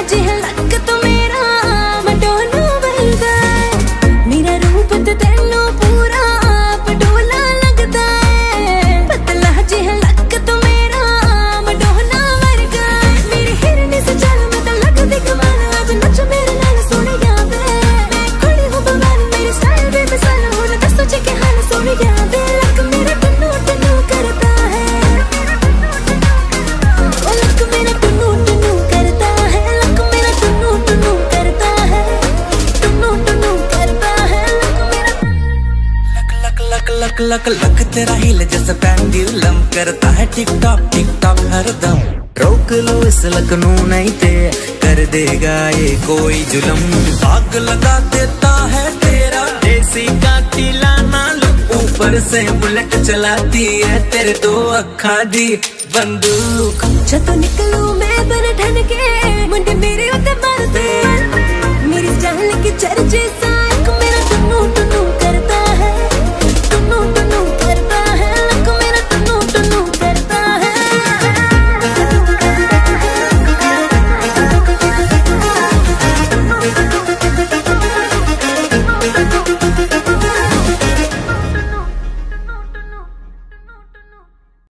जिहा लक तू मेरा मटोनू बनदा है। मेरा रूप ते तेनू पूरा पटोला लगदा है। पतला जिहा लक तू मेरा मटोना वर्गा है। मेरी हिरनी से चल मैं तो लगदी कमाल, आज नच मेरे नाल सोहणिया वे। मैं कुड़ी हूं बवाल, मेरी स्टाइल भी मिसाल, हुण दसो जी के हाल सोहणिया वे। लक मेरा टन्नू टन्नू करता है, ओ लक मेरा टन्नू टन्नू करता है। लक मेरा टन्नू टन्नू करता है, टन्नू टन्नू करता है। लक मेरा luck luck luck luck luck तेरा हिल जैसा पेंडुलम करता है टिक टॉक हरदम। रोक लो इस लक नू नहीं ते कर देगा ये कोई जुलम। आग लगा देता है तेरा देसी का टिलाना लुक, ऊपर से बुलेट चलाती है तेरे दो अखा दी बंदूक। जदों निकलूं मैं बन ठन के मुंडे